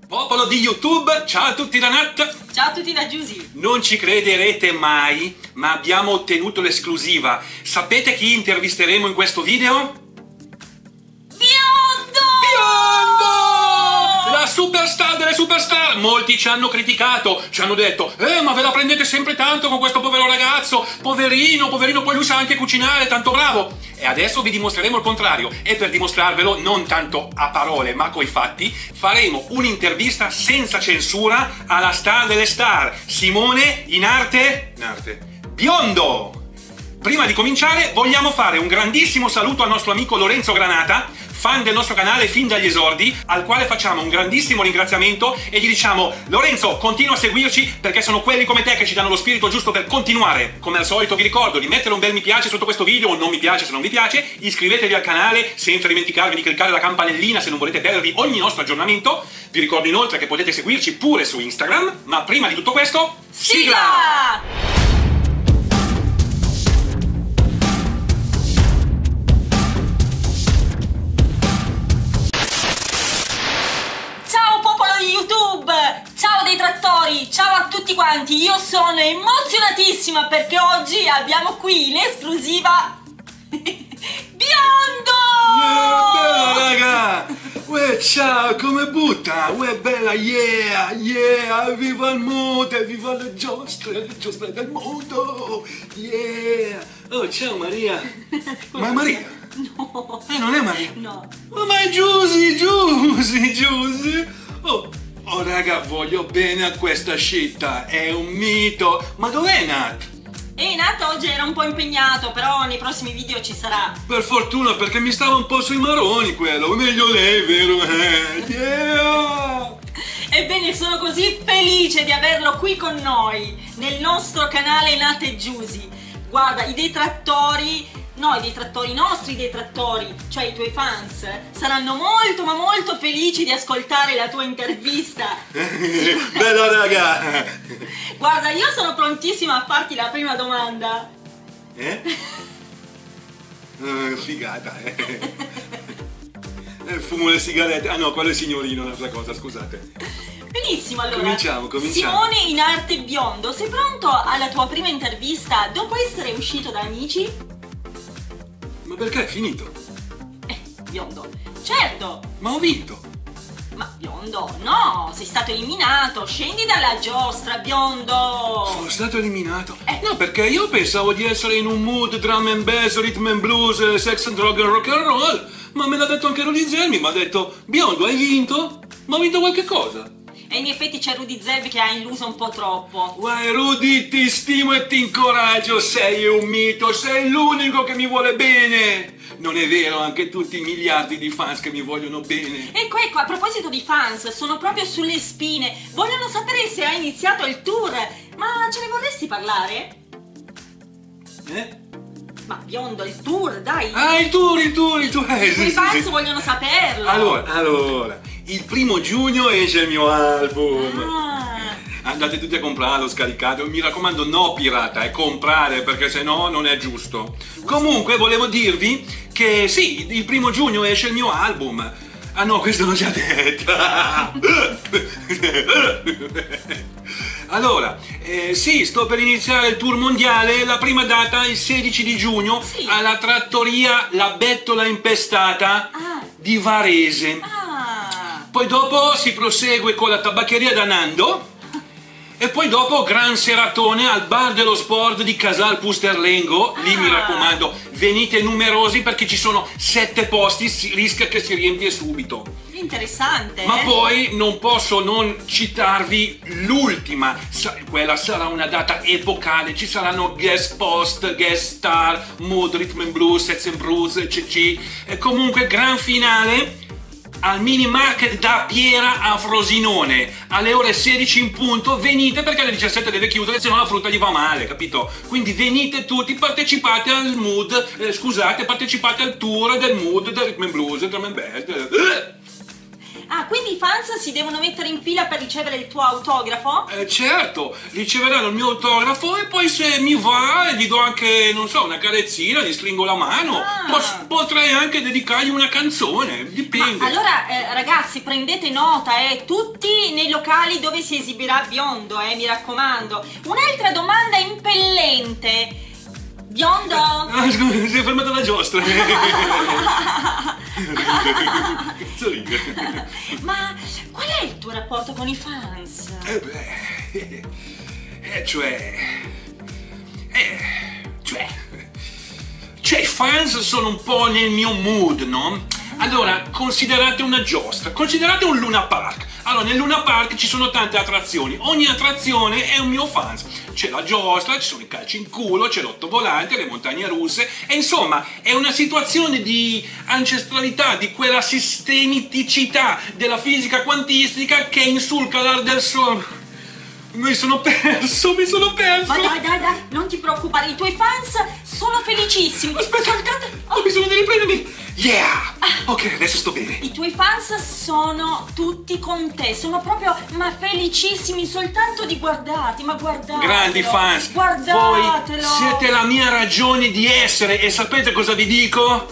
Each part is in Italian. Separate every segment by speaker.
Speaker 1: Popolo di YouTube, ciao a tutti da Nat!
Speaker 2: Ciao a tutti da Giusy!
Speaker 1: Non ci crederete mai, ma abbiamo ottenuto l'esclusiva. Sapete chi intervisteremo in questo video?
Speaker 2: Biondo!
Speaker 1: La superstar delle superstar! Molti ci hanno criticato, ci hanno detto ma ve la prendete sempre tanto con questo povero ragazzo, poverino, poi lui sa anche cucinare, tanto bravo! E adesso vi dimostreremo il contrario, e per dimostrarvelo, non tanto a parole ma coi fatti, faremo un'intervista senza censura alla star delle star, Simone in arte Biondo! Prima di cominciare vogliamo fare un grandissimo saluto al nostro amico Lorenzo Granata, fan del nostro canale fin dagli esordi, al quale facciamo un grandissimo ringraziamento e gli diciamo: Lorenzo, continua a seguirci perché sono quelli come te che ci danno lo spirito giusto per continuare. Come al solito vi ricordo di mettere un bel mi piace sotto questo video o non mi piace se non vi piace, iscrivetevi al canale senza dimenticarvi di cliccare la campanellina se non volete perdervi ogni nostro aggiornamento. Vi ricordo inoltre che potete seguirci pure su Instagram, ma prima di tutto questo, sigla!
Speaker 2: Ciao dei trattori, ciao a tutti quanti, io sono emozionatissima perché oggi abbiamo qui in esclusiva Biondo!
Speaker 1: Bella raga! Uè ciao, come butta? Uè bella, yeah, viva il mondo, viva le giostre del mondo, yeah! Oh ciao Maria! Ma è Maria?
Speaker 2: No!
Speaker 1: Non è Maria?
Speaker 2: No!
Speaker 1: Ma è Giusy! Oh raga, voglio bene a questa scitta, è un mito! Ma dov'è Nat?
Speaker 2: Nat oggi era un po' impegnato, però nei prossimi video ci sarà.
Speaker 1: Per fortuna, perché mi stava un po' sui maroni quello, meglio lei, vero? Yeah!
Speaker 2: Ebbene, sono così felice di averlo qui con noi, nel nostro canale Nat e Giusy. Guarda, i nostri detrattori, cioè i tuoi fans, saranno molto ma molto felici di ascoltare la tua intervista.
Speaker 1: Bella raga!
Speaker 2: Guarda, io sono prontissima a farti la prima domanda.
Speaker 1: Figata, fumo le sigarette. Ah no, quello è signorino, un'altra cosa, scusate.
Speaker 2: Benissimo, allora.
Speaker 1: Cominciamo.
Speaker 2: Simone in arte Biondo, sei pronto alla tua prima intervista dopo essere uscito da Amici?
Speaker 1: Ma perché è finito?
Speaker 2: Biondo, certo!
Speaker 1: Ma ho vinto!
Speaker 2: Ma Biondo, no! Sei stato eliminato! Scendi dalla giostra, Biondo!
Speaker 1: Sono stato eliminato? No, perché io pensavo di essere in un mood drum and bass, rhythm and blues, sex and drug and rock and roll, ma me l'ha detto anche Rudy Zelmi, mi ha detto: Biondo, hai vinto? Ma ho vinto qualche cosa!
Speaker 2: E in effetti c'è Rudy Zeb che ha illuso un po' troppo.
Speaker 1: Guai Rudy, ti stimo e ti incoraggio, sei un mito, sei l'unico che mi vuole bene. Non è vero, anche tutti i miliardi di fans che mi vogliono bene.
Speaker 2: Ecco, a proposito di fans, sono proprio sulle spine. Vogliono sapere se hai iniziato il tour. Ma ce ne vorresti parlare? Ma Biondo, il tour, dai!
Speaker 1: Ah, il tour!
Speaker 2: I fans vogliono saperlo!
Speaker 1: Allora, il 1° giugno esce il mio album! Andate tutti a comprarlo, scaricato, mi raccomando no pirata, comprare perché sennò non è giusto. Comunque volevo dirvi che sì, il 1° giugno esce il mio album. Ah no, questo l'ho già detto! Allora, sì, sto per iniziare il tour mondiale, la prima data il 16 di giugno alla trattoria La Bettola Impestata di Varese. Poi dopo si prosegue con la tabaccheria da Nando e poi dopo gran seratone al bar dello sport di Casal Pusterlengo. Lì mi raccomando, venite numerosi perché ci sono 7 posti, si rischia che si riempie subito.
Speaker 2: Interessante.
Speaker 1: Ma poi non posso non citarvi l'ultima, quella sarà una data epocale, ci saranno guest post, guest star, mood, rhythm and blues, sex and blues, cc. E comunque gran finale al mini market da Piera a Frosinone alle ore 16 in punto. Venite perché alle 17 deve chiudere, se no la frutta gli va male, capito? Quindi venite tutti, partecipate al mood, partecipate al tour del mood, del rhythm and blues, drum and bass.
Speaker 2: Ah, quindi i fans si devono mettere in fila per ricevere il tuo autografo?
Speaker 1: Certo, riceveranno il mio autografo e poi se mi va gli do anche, non so, una carezzina, gli stringo la mano. Potrei anche dedicargli una canzone, dipende.
Speaker 2: Ma allora, ragazzi, prendete nota, tutti nei locali dove si esibirà Biondo, mi raccomando. Un'altra domanda impellente. Biondo?
Speaker 1: Ah, scusa, si è fermata la giostra.
Speaker 2: Ma qual è il tuo rapporto con i fans?
Speaker 1: Cioè, i fans sono un po' nel mio mood, no? Allora, considerate una giostra, considerate un Luna Park. Allora, nel Luna Park ci sono tante attrazioni, ogni attrazione è un mio fans. C'è la giostra, ci sono i calci in culo, c'è l'ottovolante, le montagne russe, e insomma, è una situazione di ancestralità, di quella sistemiticità della fisica quantistica che insulca l'arte del suono. Mi sono perso!
Speaker 2: Ma dai, non ti preoccupare, i tuoi fans sono felicissimi.
Speaker 1: Aspetta, ho bisogno di riprendermi. Yeah! Ok, adesso sto bene.
Speaker 2: I tuoi fans sono tutti con te, sono proprio felicissimi soltanto di guardarti, ma guardatelo.
Speaker 1: Grandi fans,
Speaker 2: guardatelo.
Speaker 1: Voi siete la mia ragione di essere e sapete cosa vi dico?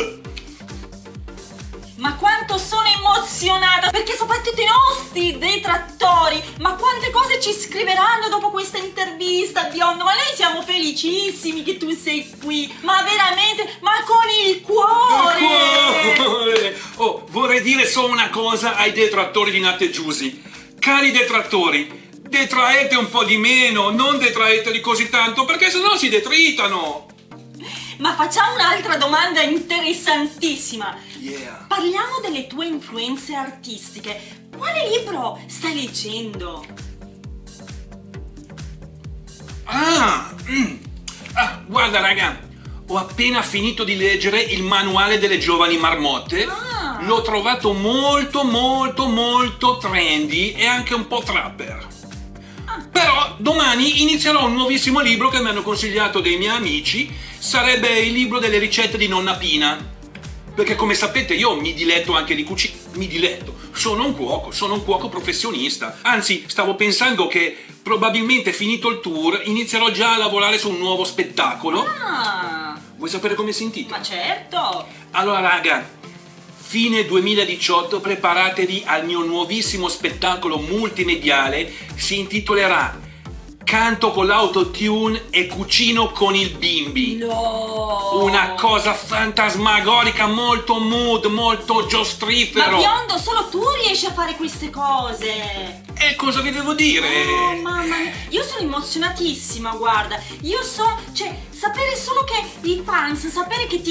Speaker 2: Ma quanto sono emozionata, perché soprattutto i nostri detrattori, ma quante cose ci scriveranno dopo questa intervista, Biondo, ma noi siamo felicissimi che tu sei qui, ma veramente, ma con il cuore!
Speaker 1: Oh, vorrei dire solo una cosa ai detrattori di Nat e Giusy. Cari detrattori, detraete un po' di meno, non detraeteli così tanto, perché sennò si detritano.
Speaker 2: Ma facciamo un'altra domanda interessantissima.
Speaker 1: Yeah.
Speaker 2: Parliamo delle tue influenze artistiche. Quale libro stai leggendo?
Speaker 1: Guarda raga, ho appena finito di leggere il manuale delle giovani marmotte. L'ho trovato molto trendy e anche un po' trapper. Però domani inizierò un nuovissimo libro che mi hanno consigliato dei miei amici. Sarebbe il libro delle ricette di nonna Pina. Perché come sapete io mi diletto anche di cucina. Sono un cuoco professionista. Anzi, stavo pensando che probabilmente finito il tour inizierò già a lavorare su un nuovo spettacolo. Vuoi sapere come si intitola?
Speaker 2: Ma certo!
Speaker 1: Allora raga, fine 2018 preparatevi al mio nuovissimo spettacolo multimediale. Si intitolerà Canto con l'autotune e cucino con il bimbi.
Speaker 2: No!
Speaker 1: Una cosa fantasmagorica, molto mood, molto giostrifero.
Speaker 2: Ma Biondo, solo tu riesci a fare queste cose.
Speaker 1: E cosa vi devo dire?
Speaker 2: Oh mamma mia, io sono emozionatissima, guarda. Sapere solo che i fans, sapere che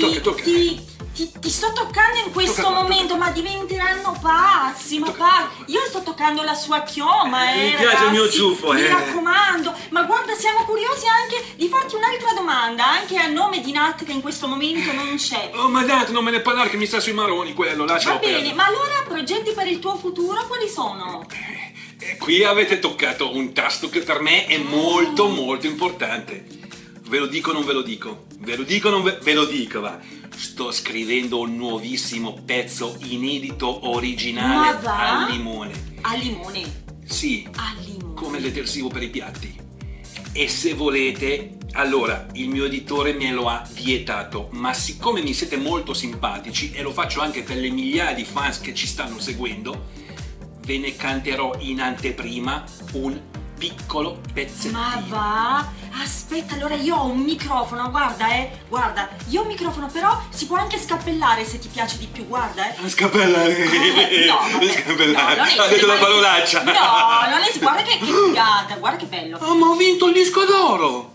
Speaker 2: ti sto toccando in questo momento, ma diventeranno pazzi, Io sto toccando la sua chioma,
Speaker 1: Mi piace
Speaker 2: ragazzi,
Speaker 1: il mio ciuffo,
Speaker 2: mi raccomando. Ma guarda, siamo curiosi anche di farti un'altra domanda, anche a nome di Nat che in questo momento non c'è.
Speaker 1: Oh ma date, non me ne parlare che mi sta sui maroni quello, lascialo
Speaker 2: Va bene,
Speaker 1: perdere.
Speaker 2: ma allora progetti per il tuo futuro quali sono?
Speaker 1: Qui avete toccato un tasto che per me è molto importante. Ve lo dico o non ve lo dico? Ve lo dico o non ve lo dico, va. Sto scrivendo un nuovissimo pezzo inedito originale al limone.
Speaker 2: Al limone?
Speaker 1: Sì,
Speaker 2: al limone.
Speaker 1: Come detersivo per i piatti. E se volete, allora, il mio editore me lo ha vietato, ma siccome mi siete molto simpatici e lo faccio anche per le migliaia di fans che ci stanno seguendo, ve ne canterò in anteprima un piccolo pezzettino.
Speaker 2: Ma va? Aspetta, allora io ho un microfono, guarda, io ho un microfono, però si può anche scappellare se ti piace di più, guarda,
Speaker 1: Scappellare?
Speaker 2: No,
Speaker 1: scappellare.
Speaker 2: no,
Speaker 1: Ha detto una parolaccia.
Speaker 2: No, non è, guarda che figata, guarda che bello.
Speaker 1: Oh, ma ho vinto il disco d'oro!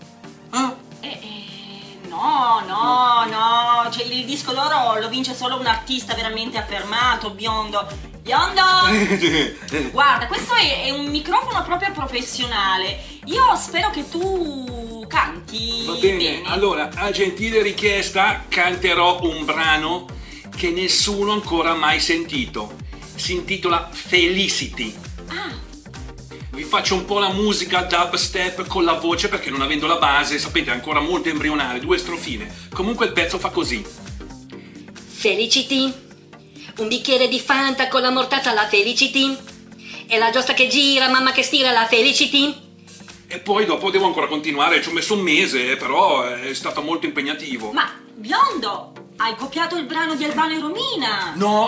Speaker 2: No, cioè il disco d'oro lo vince solo un artista veramente affermato, Biondo. Guarda, questo è un microfono proprio professionale. Io spero che tu canti.
Speaker 1: Va bene, allora, a gentile richiesta canterò un brano che nessuno ancora mai sentito. Si intitola Felicity. Vi faccio un po' la musica dubstep con la voce perché non avendo la base, sapete, è ancora molto embrionale, 2 strofine. Comunque il pezzo fa così.
Speaker 3: Felicity, Un bicchiere di Fanta con la mortazza alla Felicity. E la giostra che gira, mamma che stira la Felicity.
Speaker 1: E poi dopo devo ancora continuare, ci ho messo un mese, però è stato molto impegnativo.
Speaker 2: Ma, biondo, hai copiato il brano di Albano e Romina!
Speaker 1: No,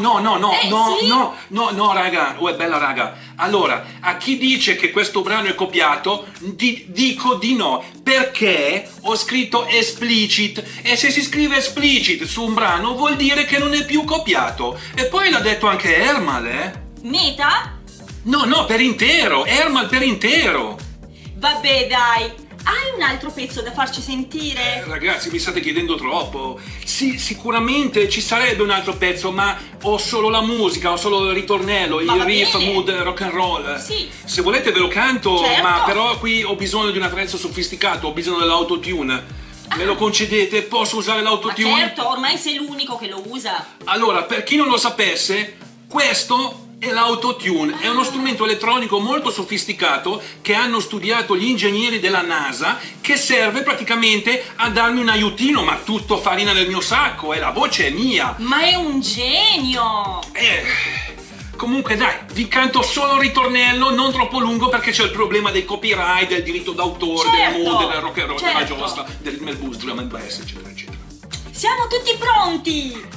Speaker 2: Sì?
Speaker 1: raga, bella raga. Allora, a chi dice che questo brano è copiato, dico di no, perché ho scritto explicit, e se si scrive explicit su un brano vuol dire che non è più copiato. E poi l'ha detto anche Ermal,
Speaker 2: Meta?
Speaker 1: No, per intero, Ermal per intero.
Speaker 2: Vabbè, dai, hai un altro pezzo da farci sentire?
Speaker 1: Ragazzi, mi state chiedendo troppo. Sì, sicuramente ci sarebbe un altro pezzo, ma ho solo la musica, ho solo il ritornello, il riff, mood, rock and roll.
Speaker 2: Sì.
Speaker 1: Se volete ve lo canto,
Speaker 2: Certo.
Speaker 1: ma però qui ho bisogno di un attrezzo sofisticato, ho bisogno dell'autotune. Me lo concedete? Posso usare
Speaker 2: Ma
Speaker 1: l'autotune?
Speaker 2: certo, ormai sei l'unico che lo usa.
Speaker 1: Allora, per chi non lo sapesse, questo è l'autotune, è uno strumento elettronico molto sofisticato che hanno studiato gli ingegneri della NASA, che serve praticamente a darmi un aiutino, ma tutto farina nel mio sacco, e la voce è mia.
Speaker 2: Ma è un genio!
Speaker 1: Comunque dai, vi canto solo il ritornello, non troppo lungo perché c'è il problema del copyright, del diritto d'autore,
Speaker 2: Certo,
Speaker 1: del mood, del rock and roll, della
Speaker 2: certo.
Speaker 1: giostra, del rhythm and blues, drum and bass, eccetera, eccetera.
Speaker 2: Siamo tutti pronti!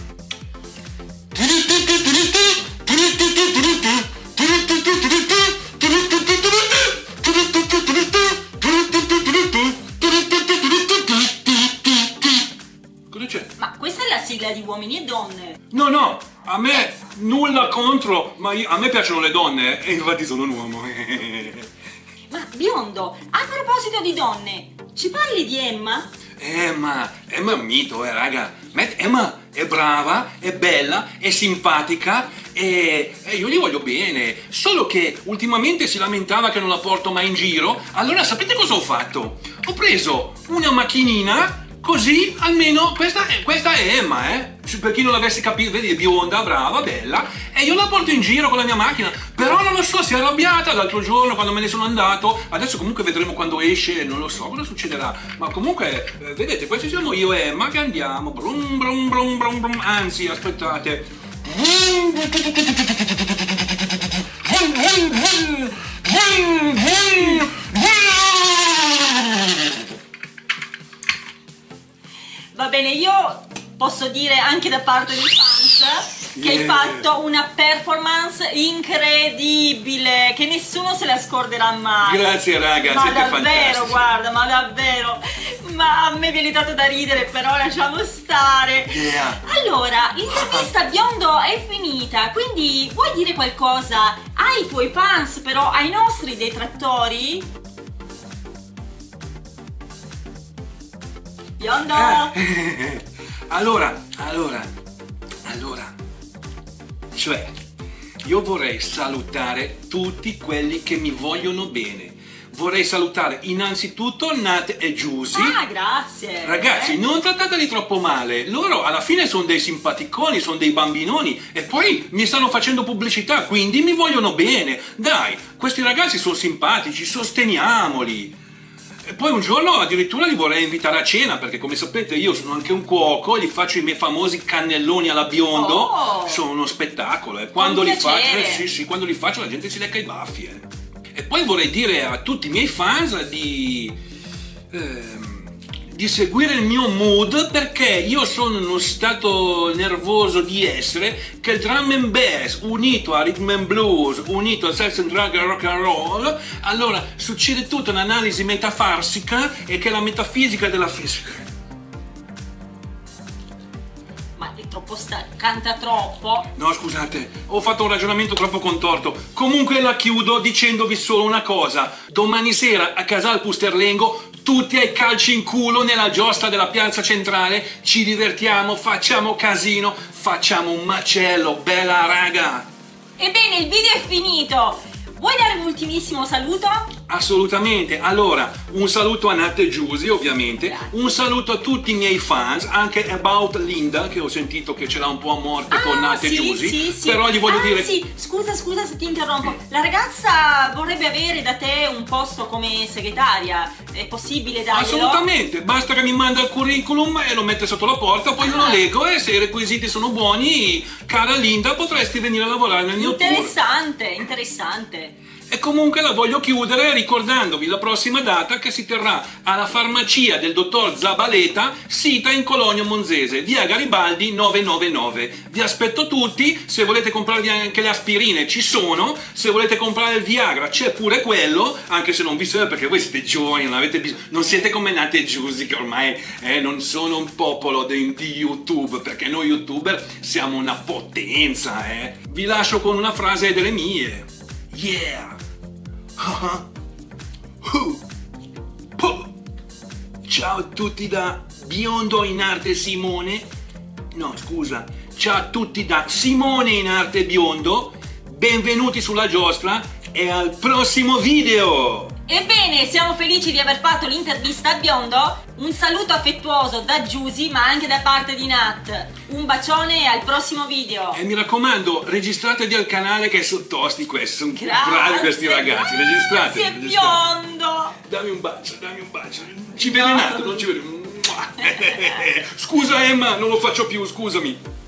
Speaker 1: Cosa c'è?
Speaker 2: Ma questa è la sigla di Uomini e Donne.
Speaker 1: No, a me nulla contro, ma a me piacciono le donne e infatti sono un uomo.
Speaker 2: Ma biondo, a proposito di donne, ci parli di Emma?
Speaker 1: Emma è un mito, raga. Emma è brava, è bella, è simpatica e io gli voglio bene. Solo che ultimamente si lamentava che non la porto mai in giro. Allora sapete cosa ho fatto? Ho preso una macchinina, così almeno questa è Emma, per chi non l'avesse capito, vedi, è bionda, brava, bella, e io la porto in giro con la mia macchina. Però non lo so, si è arrabbiata l'altro giorno quando me ne sono andato. Adesso comunque vedremo quando esce, non lo so cosa succederà. Ma comunque, vedete, questi siamo io e Emma che andiamo. Brum brum brum brum brum. Anzi, aspettate.
Speaker 2: Va bene, io posso dire anche da parte dei fans che hai fatto una performance incredibile, che nessuno se la scorderà mai.
Speaker 1: Grazie raga,
Speaker 2: ma
Speaker 1: siete
Speaker 2: davvero,
Speaker 1: fantastici.
Speaker 2: guarda, ma davvero. Ma a me viene dato da ridere, però lasciamo stare.
Speaker 1: Yeah.
Speaker 2: Allora, l'intervista biondo è finita, quindi vuoi dire qualcosa ai tuoi fans, però ai nostri detrattori? Biondo!
Speaker 1: Allora, cioè, io vorrei salutare tutti quelli che mi vogliono bene. Vorrei salutare innanzitutto Nat e Giusy.
Speaker 2: Ah, grazie!
Speaker 1: Ragazzi, non trattateli troppo male. Loro alla fine sono dei simpaticoni, sono dei bambinoni e poi mi stanno facendo pubblicità, quindi mi vogliono bene. Dai, questi ragazzi sono simpatici, sosteniamoli. E poi un giorno addirittura li vorrei invitare a cena, perché come sapete io sono anche un cuoco, gli faccio i miei famosi cannelloni alla biondo.
Speaker 2: Oh.
Speaker 1: Sono uno spettacolo, e quando li
Speaker 2: piacere.
Speaker 1: faccio, sì, quando li faccio la gente si lecca i baffi. E poi vorrei dire a tutti i miei fans di seguire il mio mood, perché io sono in uno stato nervoso di essere, che il drum and bass unito a rhythm and blues, unito a sex and drug and rock and roll, allora succede tutta un'analisi metafarsica e che è la metafisica della fisica.
Speaker 2: Ma è troppo canta troppo.
Speaker 1: No, scusate, ho fatto un ragionamento troppo contorto. Comunque la chiudo dicendovi solo una cosa. Domani sera a Casal Pusterlengo tutti ai calci in culo nella giostra della piazza centrale, ci divertiamo, facciamo casino, facciamo un macello, bella raga!
Speaker 2: Ebbene, il video è finito. Vuoi dare un ultimissimo saluto?
Speaker 1: Assolutamente. Allora, un saluto a Nat e Giusy, ovviamente.
Speaker 2: Grazie.
Speaker 1: Un saluto a tutti i miei fans, anche About Linda, che ho sentito che ce l'ha un po' a morte con Nat e Giusy.
Speaker 2: Sì.
Speaker 1: Però gli voglio dire...
Speaker 2: Sì, scusa se ti interrompo. La ragazza vorrebbe avere da te un posto come segretaria. È possibile darglielo?
Speaker 1: Assolutamente, basta che mi manda il curriculum e lo mette sotto la porta, poi io lo leggo e se i requisiti sono buoni, cara Linda, potresti venire a lavorare nel mio tour.
Speaker 2: Interessante.
Speaker 1: E comunque la voglio chiudere ricordandovi la prossima data che si terrà alla farmacia del dottor Zabaleta, sita in Colonia Monzese, via Garibaldi 999. Vi aspetto tutti, se volete comprarvi anche le aspirine ci sono, se volete comprare il Viagra c'è pure quello, anche se non vi serve perché voi siete giovani, non avete bisogno, non siete come Nat e Giusy che ormai non sono un popolo di YouTube, perché noi YouTuber siamo una potenza. Vi lascio con una frase delle mie. Yeah! Ciao a tutti da Biondo in arte Simone. No, scusa. Ciao a tutti da Simone in arte Biondo. Benvenuti sulla giostra e al prossimo video!
Speaker 2: Ebbene, siamo felici di aver fatto l'intervista a Biondo. Un saluto affettuoso da Giusy, ma anche da parte di Nat. Un bacione e al prossimo video.
Speaker 1: E mi raccomando, registratevi al canale che sono tosti questi, sono bravi questi ragazzi, registratevi.
Speaker 2: Grazie Biondo.
Speaker 1: Dammi un bacio. Ci vede Nat, non ci vede. Scusa Emma, non lo faccio più, scusami.